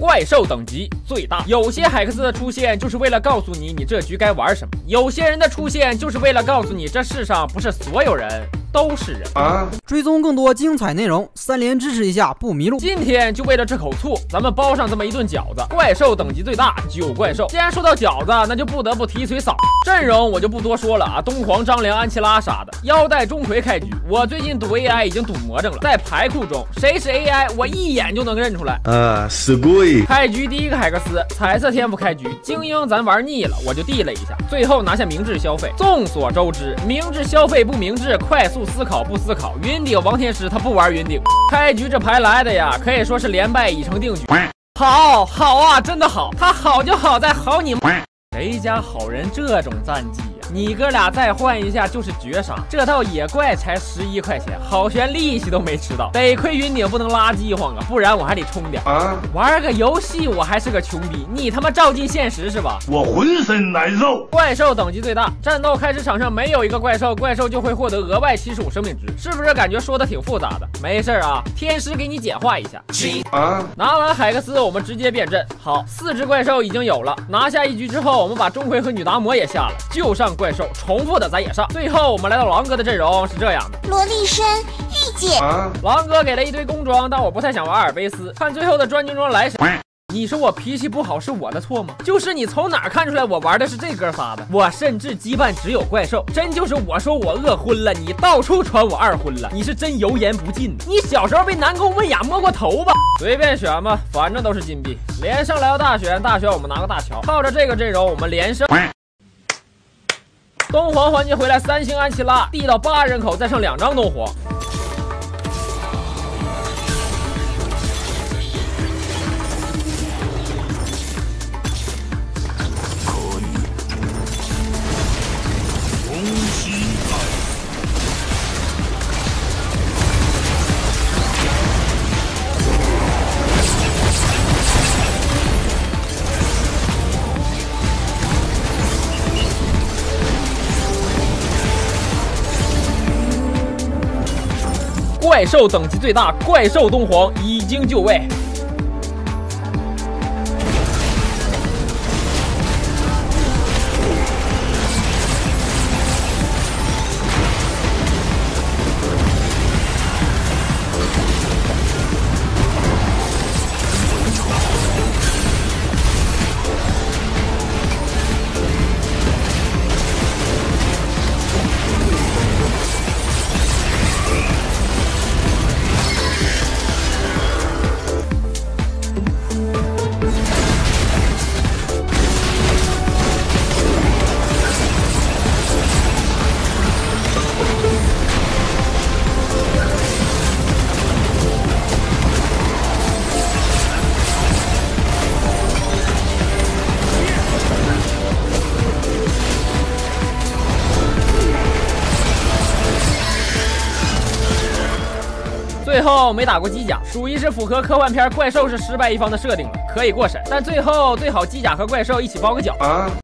怪兽等级最大。有些海克斯的出现就是为了告诉你这局该玩什么，有些人的出现就是为了告诉你这世上不是所有人都是人啊！追踪更多精彩内容，3连支持一下不迷路。 今天就为了这口醋，咱们包上这么一顿饺子。怪兽等级最大9怪兽。既然说到饺子，那就不得不提腿嫂。阵容我就不多说了啊，东皇、张良、安琪拉啥的。腰带钟馗开局，我最近赌 AI 已经赌魔怔了，在牌库中谁是 AI， 我一眼就能认出来。 すごい。 开局第一个海克斯，彩色天赋开局，精英咱玩腻了，我就地了一下，最后拿下明智消费。众所周知，明智消费不明智，快速思考不思考。云顶王天师他不玩云顶，开局这牌来的呀，可以说是连败已成定局。好啊，真的好，他好就好在好你谁家好人这种战绩呀？你哥俩再换一下就是绝杀。这套野怪才11块钱，好悬利息都没吃到，得亏云顶不能拉饥荒啊，不然我还得充点。玩个游戏我还是个穷逼，你他妈照进现实是吧？ 我浑身难受。 怪兽等级最大，战斗开始场上没有一个怪兽就会获得额外75生命值，是不是感觉说的挺复杂的？没事啊，天师给你简化一下。拿完海克斯我们直接变阵。好，4只怪兽已经有了，拿下一局之后，我们把钟馗和女达摩也下了，就上怪兽，重复的咱也上。最后我们来到狼哥的阵容是这样的： 萝莉身御姐。 狼哥给了一堆工装，但我不太想玩阿尔卑斯，看最后的专精装来谁。你说我脾气不好是我的错吗？就是你从哪看出来我玩的是这哥仨的？我甚至羁绊只有怪兽，真就是我说我饿昏了，你到处传我二婚了，你是真油盐不进。你小时候被南宫温雅摸过头吧？随便选吧，反正都是金币。连胜来到大选我们拿个大乔，靠着这个阵容我们连胜。东皇环节回来，3星安琪拉递到8人口，再剩2张东皇。怪兽等级最大，怪兽东皇已经就位。最后没打过机甲，属于是符合科幻片怪兽是失败一方的设定了，可以过审。但最后最好机甲和怪兽一起包个饺。